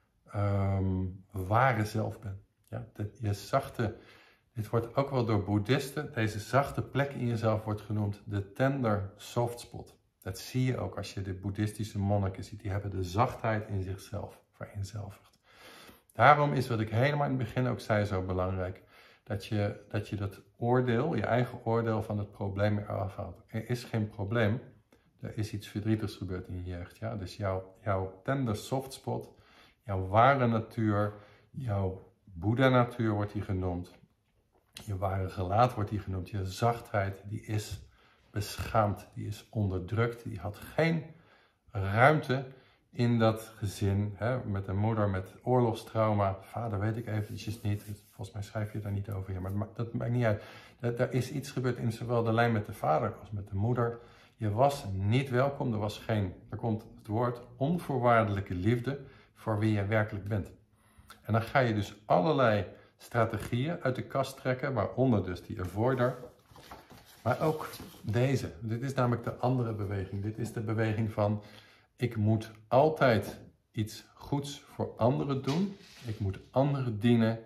S1: ware zelf bent. Ja? Je zachte... Dit wordt ook wel door boeddhisten, deze zachte plek in jezelf wordt genoemd de tender soft spot. Dat zie je ook als je de boeddhistische monniken ziet. Die hebben de zachtheid in zichzelf vereenzelvigd. Daarom is wat ik helemaal in het begin ook zei zo belangrijk. Dat je dat oordeel, je eigen oordeel van het probleem eraf haalt. Er is geen probleem. Er is iets verdrietigs gebeurd in je jeugd. Ja? Dus jouw tender soft spot, jouw ware natuur, jouw Boeddha-natuur wordt die genoemd. Je ware gelaat wordt die genoemd. Je zachtheid, die is beschaamd, die is onderdrukt. Die had geen ruimte in dat gezin. Hè? Met een moeder met oorlogstrauma. Vader weet ik eventjes niet. Volgens mij schrijf je daar niet over. Ja, maar dat maakt niet uit. Er is iets gebeurd in zowel de lijn met de vader als met de moeder. Je was niet welkom. Er komt het woord onvoorwaardelijke liefde voor wie je werkelijk bent. En dan ga je dus allerlei strategieën uit de kast trekken, waaronder dus die avoider. Maar ook deze. Dit is namelijk de andere beweging. Dit is de beweging van, ik moet altijd iets goeds voor anderen doen. Ik moet anderen dienen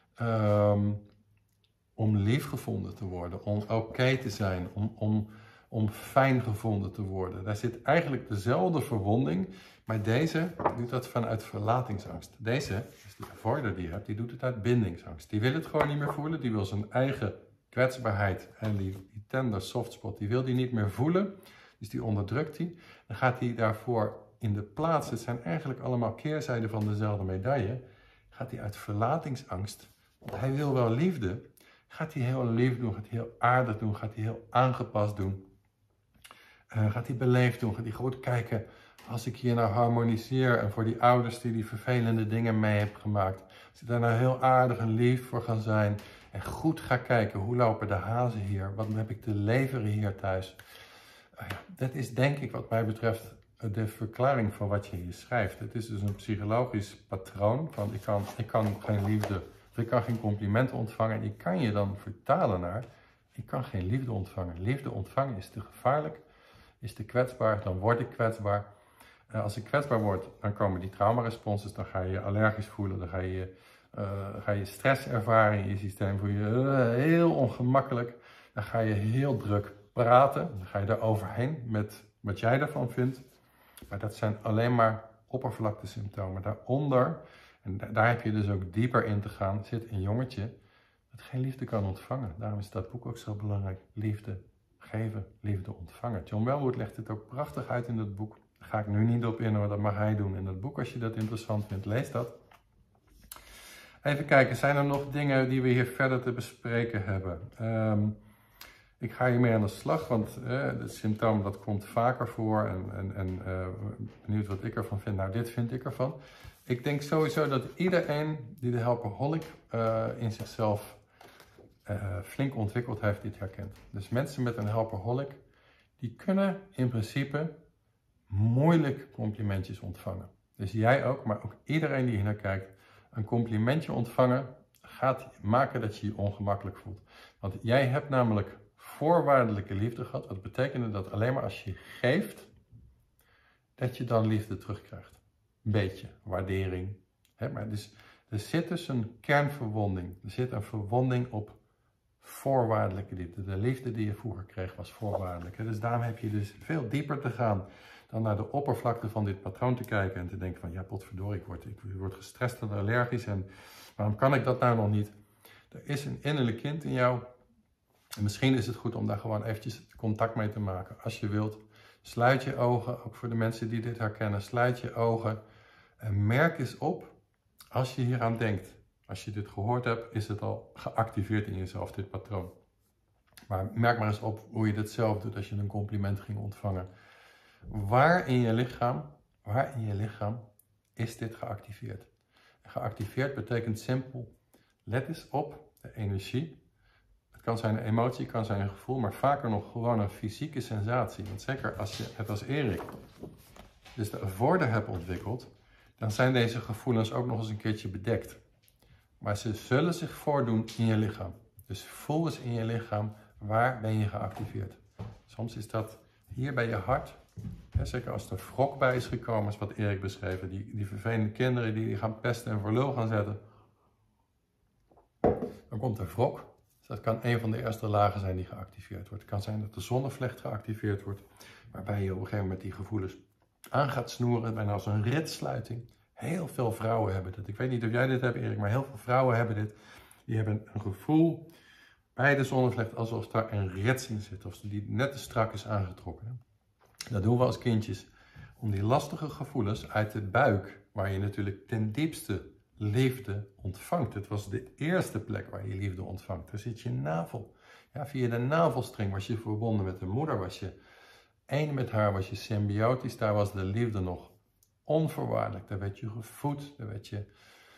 S1: om liefgevonden te worden, om oké te zijn, om fijn gevonden te worden. Daar zit eigenlijk dezelfde verwonding, maar deze doet dat vanuit verlatingsangst. Deze, dus die avoider die je hebt, die doet het uit bindingsangst. Die wil het gewoon niet meer voelen, die wil zijn eigen kwetsbaarheid en die tender softspot, die wil die niet meer voelen, dus die onderdrukt die. Dan gaat hij daarvoor in de plaats, het zijn eigenlijk allemaal keerzijden van dezelfde medaille, gaat hij uit verlatingsangst, want hij wil wel liefde, gaat hij heel lief doen, gaat hij heel aardig doen, gaat hij heel aangepast doen. Gaat hij beleefd doen, gaat hij goed kijken, als ik hier nou harmoniseer en voor die ouders die vervelende dingen mee hebben gemaakt, als ik daar nou heel aardig en lief voor gaan zijn en goed ga kijken, hoe lopen de hazen hier, wat heb ik te leveren hier thuis. Dat is denk ik wat mij betreft de verklaring van wat je hier schrijft. Het is dus een psychologisch patroon van ik kan geen liefde, of ik kan geen complimenten ontvangen. En die kan je dan vertalen naar, ik kan geen liefde ontvangen. Liefde ontvangen is te gevaarlijk, is te kwetsbaar, dan word ik kwetsbaar. Als ik kwetsbaar word, dan komen die traumaresponses, dan ga je je allergisch voelen, dan ga je stress ervaren in je systeem, voel je heel ongemakkelijk. Dan ga je heel druk praten, dan ga je daar overheen met wat jij ervan vindt. Maar dat zijn alleen maar oppervlaktesymptomen. Daaronder, en daar heb je dus ook dieper in te gaan, zit een jongetje dat geen liefde kan ontvangen. Daarom is dat boek ook zo belangrijk. Liefde geven, liefde ontvangen. John Welwood legt het ook prachtig uit in dat boek. Daar ga ik nu niet op in, maar dat mag hij doen in dat boek. Als je dat interessant vindt, lees dat. Even kijken, zijn er nog dingen die we hier verder te bespreken hebben? Ik ga hiermee aan de slag, want het symptoom dat komt vaker voor en benieuwd wat ik ervan vind. Nou, dit vind ik ervan. Ik denk sowieso dat iedereen die de helperholic in zichzelf flink ontwikkeld heeft, dit herkent. Dus mensen met een helperholic, die kunnen in principe moeilijk complimentjes ontvangen. Dus jij ook, maar ook iedereen die hier naar kijkt, een complimentje ontvangen gaat maken dat je je ongemakkelijk voelt. Want jij hebt namelijk voorwaardelijke liefde gehad. Wat betekende dat alleen maar als je geeft, dat je dan liefde terugkrijgt. Een beetje waardering. Maar dus, er zit dus een kernverwonding. Er zit een verwonding op voorwaardelijke liefde. De liefde die je vroeger kreeg was voorwaardelijk. Dus daarom heb je dus veel dieper te gaan dan naar de oppervlakte van dit patroon te kijken en te denken van ja, potverdorie, ik word gestrest en allergisch en waarom kan ik dat nou nog niet? Er is een innerlijk kind in jou en misschien is het goed om daar gewoon eventjes contact mee te maken. Als je wilt, sluit je ogen, ook voor de mensen die dit herkennen, sluit je ogen en merk eens op als je hieraan denkt. Als je dit gehoord hebt, is het al geactiveerd in jezelf, dit patroon. Maar merk maar eens op hoe je dit zelf doet als je een compliment ging ontvangen. Waar in je lichaam is dit geactiveerd? Geactiveerd betekent simpel, let eens op de energie. Het kan zijn een emotie, het kan zijn een gevoel, maar vaker nog gewoon een fysieke sensatie. Want zeker als je het als Erik, dus de avoider hebt ontwikkeld, dan zijn deze gevoelens ook nog eens een keertje bedekt. Maar ze zullen zich voordoen in je lichaam. Dus voel eens in je lichaam, waar ben je geactiveerd? Soms is dat hier bij je hart. Ja, zeker als er wrok bij is gekomen, is wat Erik beschreven. Die vervelende kinderen die gaan pesten en voor lul gaan zetten. Dan komt er wrok. Dus dat kan een van de eerste lagen zijn die geactiveerd wordt. Het kan zijn dat de zonnevlecht geactiveerd wordt. Waarbij je op een gegeven moment die gevoelens aan gaat snoeren. Bijna als een ritsluiting. Heel veel vrouwen hebben dit. Ik weet niet of jij dit hebt, Erik, maar heel veel vrouwen hebben dit. Die hebben een gevoel bij de zonnevlecht alsof daar een rits in zit. Of die net te strak is aangetrokken. Dat doen we als kindjes om die lastige gevoelens uit de buik, waar je natuurlijk ten diepste liefde ontvangt. Het was de eerste plek waar je liefde ontvangt. Daar zit je navel. Ja, via de navelstreng was je verbonden met de moeder, was je één met haar, was je symbiotisch. Daar was de liefde nog onvoorwaardelijk. Daar werd je gevoed, daar werd je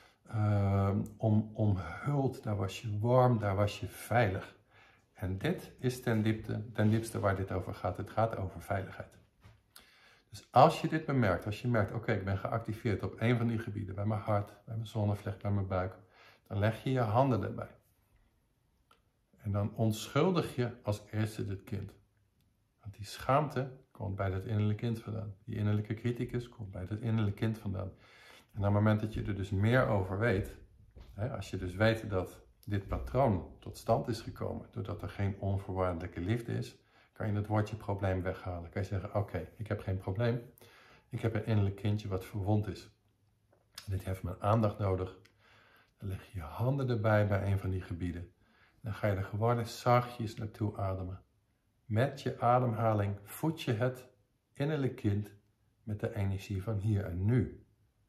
S1: omhuld, daar was je warm, daar was je veilig. En dit is ten diepste waar dit over gaat. Het gaat over veiligheid. Dus als je dit bemerkt, als je merkt, oké, ik ben geactiveerd op een van die gebieden, bij mijn hart, bij mijn zonnevlecht, bij mijn buik, dan leg je je handen erbij. En dan onschuldig je als eerste dit kind. Want die schaamte komt bij dat innerlijke kind vandaan. Die innerlijke criticus komt bij dat innerlijke kind vandaan. En op het moment dat je er dus meer over weet, als je dus weet dat dit patroon tot stand is gekomen doordat er geen onvoorwaardelijke liefde is, kan je het woordje probleem weghalen. Kan je zeggen, oké, ik heb geen probleem. Ik heb een innerlijk kindje wat verwond is. Dit heeft mijn aandacht nodig. Dan leg je je handen erbij bij een van die gebieden. Dan ga je er gewoon eens zachtjes naartoe ademen. Met je ademhaling voed je het innerlijk kind met de energie van hier en nu.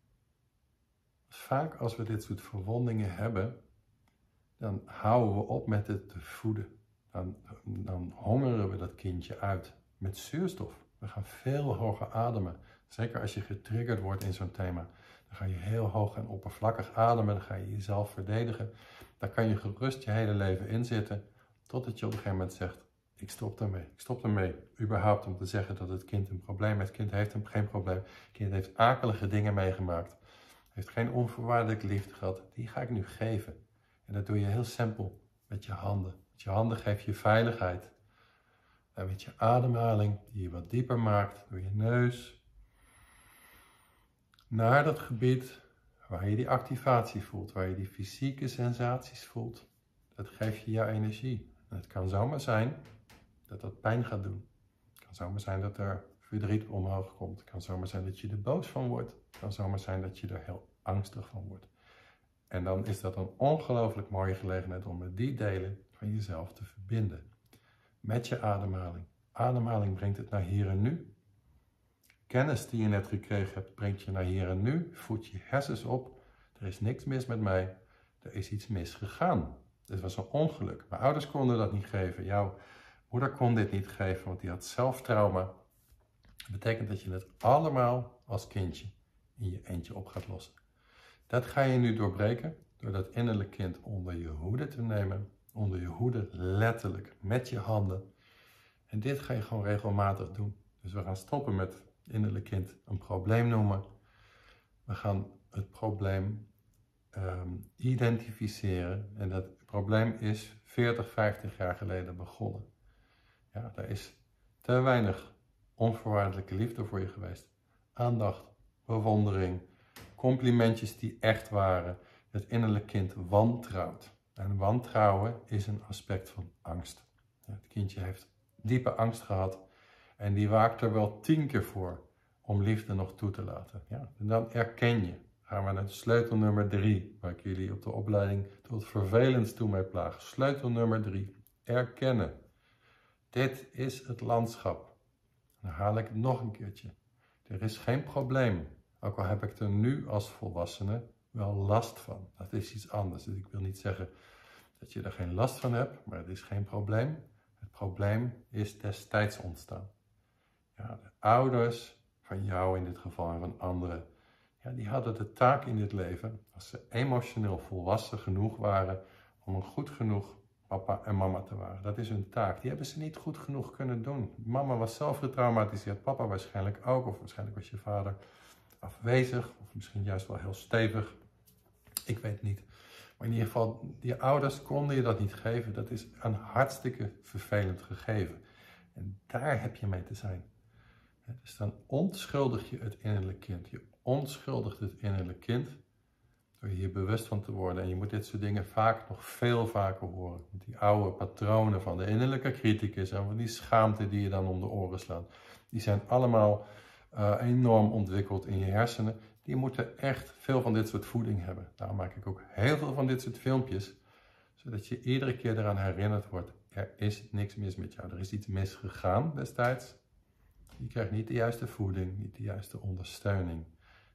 S1: Vaak als we dit soort verwondingen hebben, dan houden we op met het te voeden. Dan hongeren we dat kindje uit met zuurstof. We gaan veel hoger ademen. Zeker als je getriggerd wordt in zo'n thema. Dan ga je heel hoog en oppervlakkig ademen. Dan ga je jezelf verdedigen. Daar kan je gerust je hele leven in zitten. Totdat je op een gegeven moment zegt, ik stop ermee. Ik stop ermee. Überhaupt om te zeggen dat het kind een probleem heeft. Het kind heeft geen probleem. Het kind heeft akelige dingen meegemaakt. Heeft geen onvoorwaardelijke liefde gehad. Die ga ik nu geven. En dat doe je heel simpel met je handen. Met je handen geef je veiligheid. En met je ademhaling, die je wat dieper maakt door je neus. Naar dat gebied waar je die activatie voelt, waar je die fysieke sensaties voelt. Dat geeft je jouw energie. En het kan zomaar zijn dat dat pijn gaat doen. Het kan zomaar zijn dat er verdriet omhoog komt. Het kan zomaar zijn dat je er boos van wordt. Het kan zomaar zijn dat je er heel angstig van wordt. En dan is dat een ongelooflijk mooie gelegenheid om met die delen van jezelf te verbinden. Met je ademhaling. Ademhaling brengt het naar hier en nu. Kennis die je net gekregen hebt, brengt je naar hier en nu. Voed je hersens op. Er is niks mis met mij. Er is iets misgegaan. Dit was een ongeluk. Mijn ouders konden dat niet geven. Jouw moeder kon dit niet geven, want die had zelftrauma. Dat betekent dat je het allemaal als kindje in je eentje op gaat lossen. Dat ga je nu doorbreken door dat innerlijk kind onder je hoede te nemen. Onder je hoede letterlijk, met je handen. En dit ga je gewoon regelmatig doen. Dus we gaan stoppen met innerlijk kind een probleem noemen. We gaan het probleem identificeren. En dat probleem is 40, 50 jaar geleden begonnen. Ja, daar is te weinig onvoorwaardelijke liefde voor je geweest. Aandacht, bewondering, complimentjes die echt waren. Het innerlijk kind wantrouwt. En wantrouwen is een aspect van angst. Ja, het kindje heeft diepe angst gehad en die waakt er wel 10 keer voor om liefde nog toe te laten. Ja, en dan erken je. Gaan we naar sleutel nummer 3, waar ik jullie op de opleiding tot vervelend toe mee plaag. Sleutel nummer 3, erkennen. Dit is het landschap. Dan haal ik het nog een keertje. Er is geen probleem, ook al heb ik er nu als volwassene wel last van. Dat is iets anders. Dus ik wil niet zeggen dat je er geen last van hebt, maar het is geen probleem. Het probleem is destijds ontstaan. Ja, de ouders van jou in dit geval en van anderen, ja, die hadden de taak in dit leven, als ze emotioneel volwassen genoeg waren, om een goed genoeg papa en mama te waren. Dat is hun taak. Die hebben ze niet goed genoeg kunnen doen. Mama was zelf getraumatiseerd, papa waarschijnlijk ook, of waarschijnlijk was je vader afwezig, of misschien juist wel heel stevig. Ik weet het niet. Maar in ieder geval, die ouders konden je dat niet geven. Dat is een hartstikke vervelend gegeven. En daar heb je mee te zijn. Dus dan onschuldig je het innerlijk kind. Je onschuldigt het innerlijk kind door je hier bewust van te worden. En je moet dit soort dingen vaak nog veel vaker horen. Want die oude patronen van de innerlijke criticus en van die schaamte die je dan om de oren slaat, die zijn allemaal enorm ontwikkeld in je hersenen. Die moeten echt veel van dit soort voeding hebben. Daarom maak ik ook heel veel van dit soort filmpjes. Zodat je iedere keer eraan herinnerd wordt. Er is niks mis met jou. Er is iets misgegaan destijds. Je krijgt niet de juiste voeding, niet de juiste ondersteuning.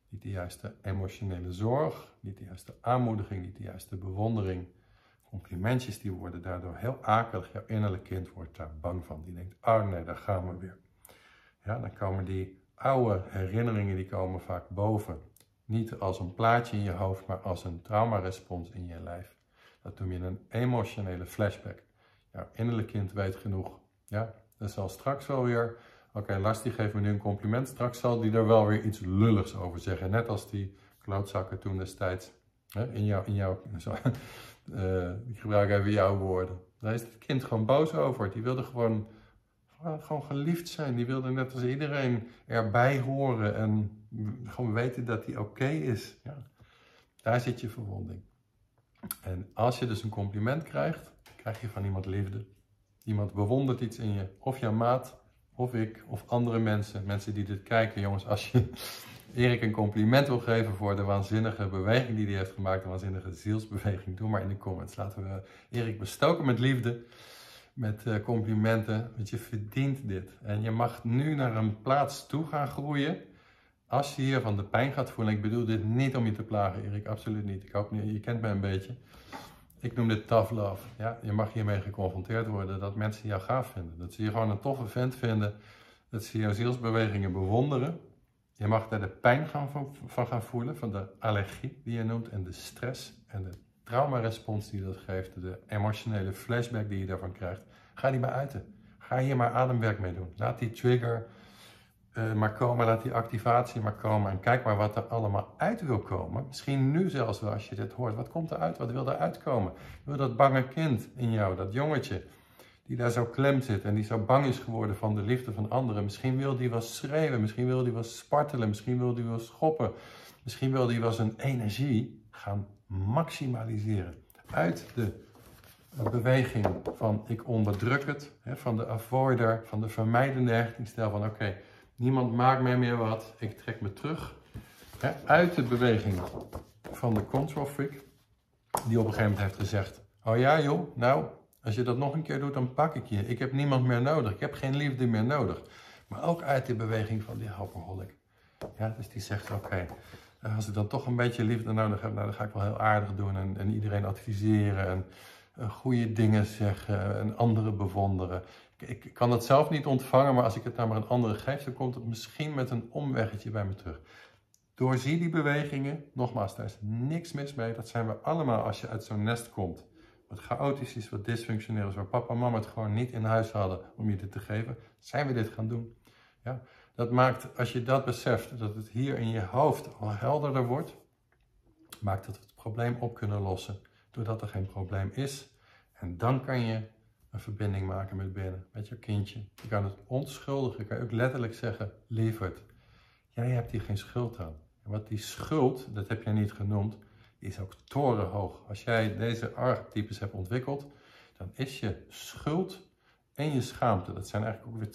S1: niet de juiste emotionele zorg, niet de juiste aanmoediging, niet de juiste bewondering. Complimentjes die worden daardoor heel akelig. Jouw innerlijk kind wordt daar bang van. Die denkt, oh nee, daar gaan we weer. Ja, dan komen die oude herinneringen, die komen vaak boven. Niet als een plaatje in je hoofd, maar als een traumarespons in je lijf. Dat noem je een emotionele flashback. Jouw innerlijk kind weet genoeg. Ja, dat zal straks wel weer... Oké, Lars die geeft me nu een compliment. Straks zal die er wel weer iets lulligs over zeggen. Net als die klootzakken toen destijds. In jouw ik gebruik even jouw woorden. Daar is het kind gewoon boos over. Die wilde gewoon geliefd zijn. Die wilde net als iedereen erbij horen. En gewoon weten dat hij oké is. Ja. Daar zit je verwonding. En als je dus een compliment krijgt, krijg je van iemand liefde. Iemand bewondert iets in je. Of jouw maat, of ik, of andere mensen. Mensen die dit kijken, jongens. Als je Erik een compliment wil geven voor de waanzinnige beweging die hij heeft gemaakt. De waanzinnige zielsbeweging. Doe maar in de comments. Laten we Erik bestoken met liefde. Met complimenten. Want je verdient dit. En je mag nu naar een plaats toe gaan groeien. Als je hiervan de pijn gaat voelen. Ik bedoel dit niet om je te plagen, Erik. Absoluut niet. Ik hoop niet. Je kent mij een beetje. Ik noem dit tough love. Ja, je mag hiermee geconfronteerd worden dat mensen jou gaaf vinden. Dat ze je gewoon een toffe vent vinden. Dat ze jouw zielsbewegingen bewonderen. Je mag daar de pijn van gaan voelen. Van de allergie die je noemt. En de stress. En de traumarespons die dat geeft. De emotionele flashback die je daarvan krijgt. Ga die maar uiten. Ga hier maar ademwerk mee doen. Laat die trigger maar komen. Laat die activatie maar komen. En kijk maar wat er allemaal uit wil komen. Misschien nu zelfs wel als je dit hoort. Wat komt eruit? Wat wil er uitkomen? Wil dat bange kind in jou, dat jongetje, die daar zo klem zit en die zo bang is geworden van de liefde van anderen. Misschien wil die wel schreeuwen. Misschien wil die wel spartelen. Misschien wil die wel schoppen. Misschien wil die wel zijn energie gaan maximaliseren. Uit de beweging van ik onderdruk het, van de avoider, van de vermijdende hechtingsstijl van oké, niemand maakt mij meer wat, ik trek me terug. Uit de beweging van de control freak, die op een gegeven moment heeft gezegd, oh ja joh, nou, als je dat nog een keer doet, dan pak ik je. Ik heb niemand meer nodig, ik heb geen liefde meer nodig. Maar ook uit de beweging van die helperholic. Ja, dus die zegt oké, als ik dan toch een beetje liefde nodig heb, nou, dan ga ik wel heel aardig doen en iedereen adviseren en goede dingen zeggen en anderen bewonderen. Ik kan dat zelf niet ontvangen, maar als ik het nou maar een andere geef, dan komt het misschien met een omweggetje bij me terug. Doorzie die bewegingen. Nogmaals, daar is niks mis mee. Dat zijn we allemaal als je uit zo'n nest komt. Wat chaotisch is, wat dysfunctioneel is, waar papa en mama het gewoon niet in huis hadden om je dit te geven, zijn we dit gaan doen. Ja? Dat maakt, als je dat beseft, dat het hier in je hoofd al helderder wordt, maakt dat we het probleem op kunnen lossen. Doordat er geen probleem is. En dan kan je een verbinding maken met binnen, met je kindje. Je kan het onschuldig, je kan ook letterlijk zeggen, lieverd, jij hebt hier geen schuld aan. En wat die schuld, dat heb jij niet genoemd, die is ook torenhoog. Als jij deze archetypes hebt ontwikkeld, dan is je schuld en je schaamte, dat zijn eigenlijk ook weer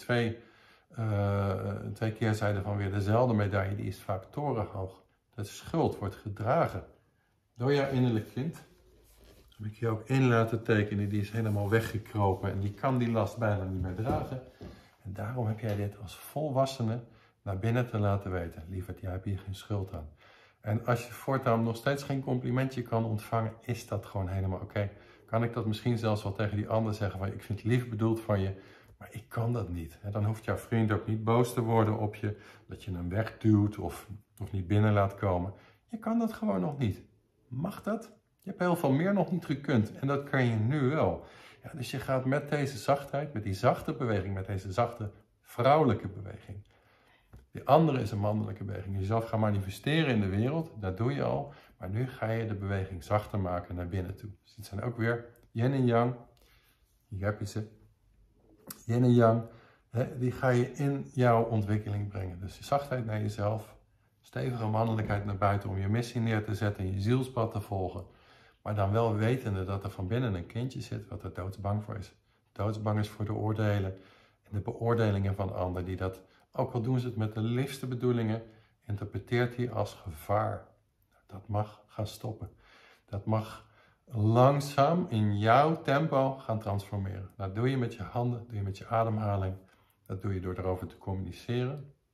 S1: twee keerzijden van weer dezelfde medaille, die is vaak torenhoog. De schuld wordt gedragen door jouw innerlijk kind. Heb ik je ook in laten tekenen, die is helemaal weggekropen en die kan die last bijna niet meer dragen. En daarom heb jij dit als volwassene naar binnen te laten weten. Lieverd, jij hebt hier geen schuld aan. En als je voortaan nog steeds geen complimentje kan ontvangen, is dat gewoon helemaal oké. Kan ik dat misschien zelfs wel tegen die ander zeggen van ik vind het lief bedoeld van je, maar ik kan dat niet. Dan hoeft jouw vriend ook niet boos te worden op je, dat je hem wegduwt of niet binnen laat komen. Je kan dat gewoon nog niet. Mag dat? Je hebt heel veel meer nog niet gekund en dat kan je nu wel. Ja, dus je gaat met deze zachtheid, met die zachte beweging, met deze zachte vrouwelijke beweging. Die andere is een mannelijke beweging. Jezelf gaan manifesteren in de wereld, dat doe je al. Maar nu ga je de beweging zachter maken naar binnen toe. Dus het zijn ook weer yin en yang. Hier heb je ze. Yin en yang, die ga je in jouw ontwikkeling brengen. Dus zachtheid naar jezelf. Stevige mannelijkheid naar buiten om je missie neer te zetten en je zielspad te volgen. Maar dan wel wetende dat er van binnen een kindje zit wat er doodsbang voor is. Doodsbang is voor de oordelen en de beoordelingen van anderen. Die dat, ook al doen ze het met de liefste bedoelingen, interpreteert hij als gevaar. Dat mag gaan stoppen. Dat mag langzaam in jouw tempo gaan transformeren. Dat doe je met je handen, doe je met je ademhaling. Dat doe je door erover te communiceren.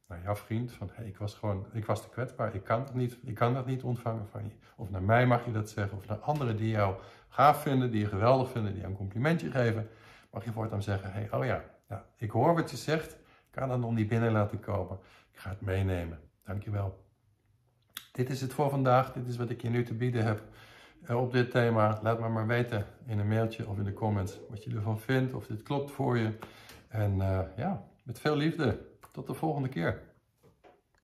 S1: naar jouw vriend van hey, ik was te kwetsbaar, ik kan dat niet ontvangen van je. Of naar mij mag je dat zeggen, of naar anderen die jou gaaf vinden, die je geweldig vinden, die jou een complimentje geven, mag je voortaan zeggen, hey, oh ja, ik hoor wat je zegt, ik kan dat nog niet binnen laten komen, ik ga het meenemen, dankjewel. Dit is het voor vandaag, dit is wat ik je nu te bieden heb op dit thema. Laat me maar weten in een mailtje of in de comments wat je ervan vindt, of dit klopt voor je. En met veel liefde, tot de volgende keer.